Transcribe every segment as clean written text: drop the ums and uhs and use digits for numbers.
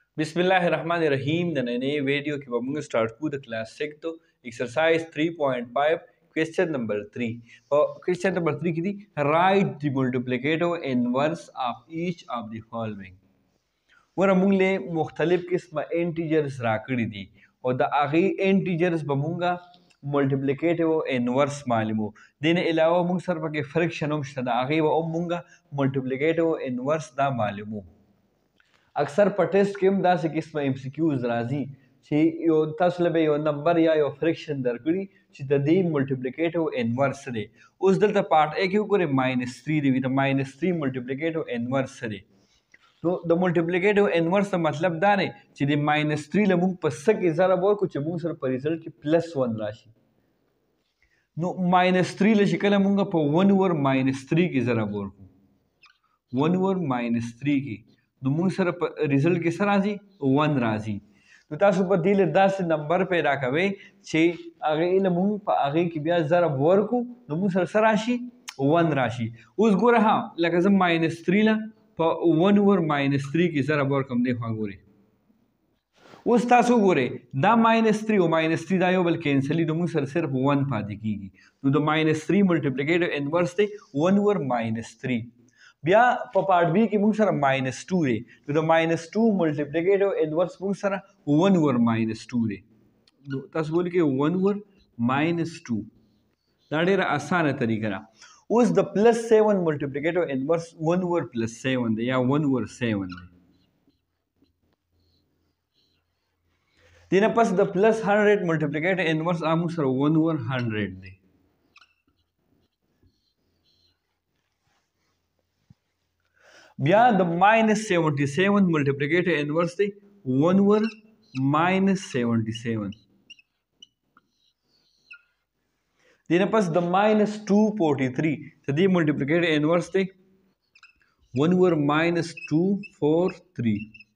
बिस्मिल्लाहिर्रहमानिर्रहीम द नए वीडियो की बमुंग स्टार्ट को द क्लास 6 तो एक्सरसाइज 3.5 क्वेश्चन नंबर 3 और क्वेश्चन नंबर 3 की थी write the multiplicative inverse of each of the following वर अमुंग ले मुख्तलिफ किस्म इंटीजर्स राकड़ी दी और द आगे इंटीजर्स बमुंगा मल्टीप्लिकेटिव इनवर्स मालूम दिन अलावा मुंग सर के फ्रैक्शन द आगे व मुंगा मल्टीप्लिकेटिव इनवर्स दा मालूम अक्सर पर टेस्ट के दासे किस्म एमसीक्यूज राजी چې یو تاسو له یو نمبر یا یو فریکشن درکړي چې د دې ملټیپلیکیټیو انورس دی اوس دلته پارت ا کې وګورئ -3 دی د -3 ملټیپلیکیټیو انورس دی نو د ملټیپلیکیټیو انورس مطلب دا نه چې د -3 له موږ په څه کې ضرب ورکړو چې موږ سره په ریزلټ کې +1 راشي نو -3 له شکل موږ په 1 ور -3 کې ضرب ورکړو 1 ور -3 کې نو موږ سره په ریزلټ کې سره راځي 1 راځي نو تاسو په دې له داسې نمبر پیدا کوئ چې هغه له موږ په هغه کې بیا ضرب ورکو نو موږ سره راشي 1 راشي اوس ګوره ها لکه زه -3 له په 1 ور -3 کې ضرب ورکم دی خو ګورئ اوس تاسو ګورئ دا -3 او -3 دا یو بل کینسل نو موږ سره صرف 1 پاتې کیږي نو د -3 ملټیپلیکیټیو انورس دی 1 ور -3 بیا په پارت بی کې موږ سره -2 دی نو د -2 ملټیپلیکیټیو انورس موږ سره 1 ور -2 دی نو تاسو ولیکئ 1 ور -2 دا ډیره اسانه طریقه ده اوس د +7 ملټیپلیکیټیو انورس 1 ور +7 دی یا 1 ور 7 دی دینه پس د +100 ملټیپلیکیټیو انورس موږ سره 1 ور 100 دی بیا د -77 ملټیپلیکیټیو انورس دی 1 ور -77 دینه پس د -243 ته دې ملټیپلیکیټیو انورس دی 1 ور -243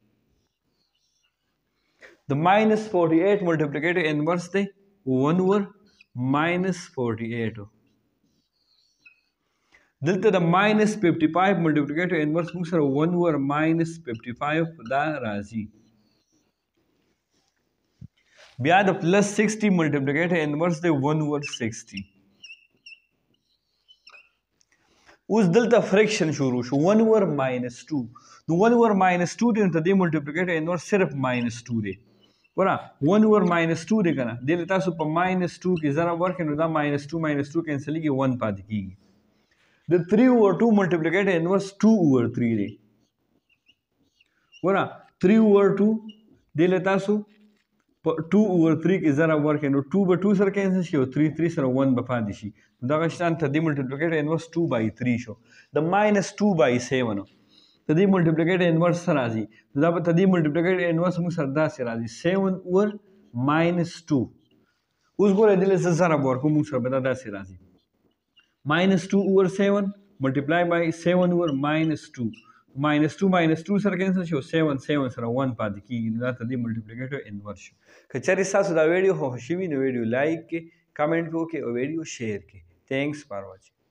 د -48 ملټیپلیکیټیو انورس دی 1 ور -48 دلته د -55 ملټیپلیکیټیو انورس موږ سره 1 ور -55 دا راځي بیا د +60 ملټیپلیکیټیو انورس دی 1 ور 60 اوس دلته فریکشن شروع شو 1 ور -2 نو 1 ور -2 دی ته د ملټیپلیکیټیو انورس صرف -2 دی ورا 1 ور -2 دی کنه دلته تاسو په -2 کې ضرب ورکړئ نو دا -2 کینسل کیږي 1 پاتې کیږي د 3 over 2 ملټیپلیکیټیو انورس 2 over 3 دی ورا 3 over 2 دله تاسو په 2 over 3 کې ضرب ورکړئ نو 2 به 2 سره کینسل شي او 3 سره 1 به پاتې شي دغه شان ته د ملټیپلیکیټیو انورس 2/3 شو د -2/7 ته د ملټیپلیکیټیو انورس سره راځي دا په ته د ملټیپلیکیټیو انورس موږ سره داسې راځي 7 over -2 اوس ګورئ دله څه ضرب ورکوم موږ سره به دا داسې راځي -2 over 7 multiply by 7 over -2 -2 سره کینسل شو 7 سره 1 پاتې کیږي دا ته د ملټیپلیکیټیو انورس شو که چېرې ستاسو دا ویډیو خوښ شوي نو ویډیو لایک کړئ کمنټ وکړئ او ویډیو شیر کړئ تھینکس فار واچینګ